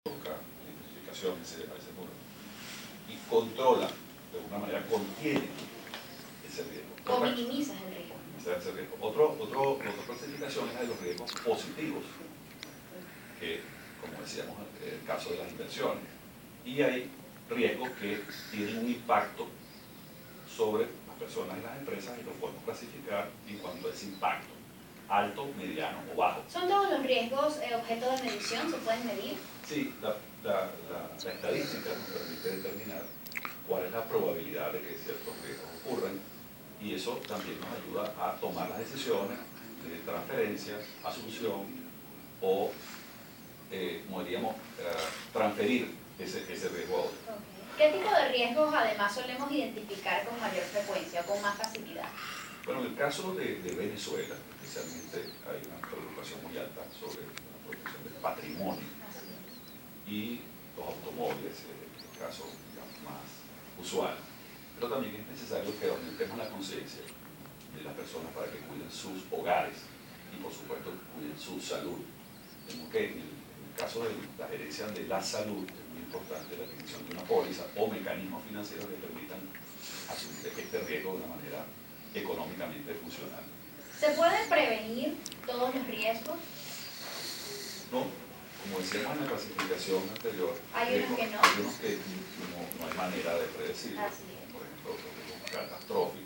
identificación a ese número y controla, de alguna manera contiene ese riesgo. O minimizas el riesgo. Ese riesgo. Otra clasificación es la de los riesgos positivos, que, como decíamos, en el caso de las inversiones. Y hay riesgos que tienen un impacto sobre las personas y las empresas y los podemos clasificar en cuanto a ese impacto, alto, mediano o bajo. ¿Son todos los riesgos objeto de medición? ¿Se pueden medir? Sí, la estadística nos permite determinar cuál es la probabilidad de que ciertos riesgos ocurran y eso también nos ayuda a tomar las decisiones de transferencia, asunción o, como diríamos, transferir ese riesgo a otro. Okay. ¿Qué tipo de riesgos además solemos identificar con mayor frecuencia o con más facilidad? Bueno, en el caso de Venezuela, especialmente, hay una preocupación muy alta sobre la protección del patrimonio y los automóviles, el caso digamos, más usual. Pero también es necesario que aumentemos la conciencia de las personas para que cuiden sus hogares y, por supuesto, cuiden su salud. Tenemos que, en el caso de la gerencia de la salud, es muy importante la definición de una póliza o mecanismos financieros que permitan asumir este riesgo de una manera económicamente funcional. ¿Se pueden prevenir todos los riesgos? No, como decíamos en la clasificación anterior, hay unos que no. Hay unos que no hay manera de predecir, por ejemplo, los riesgos catastróficos.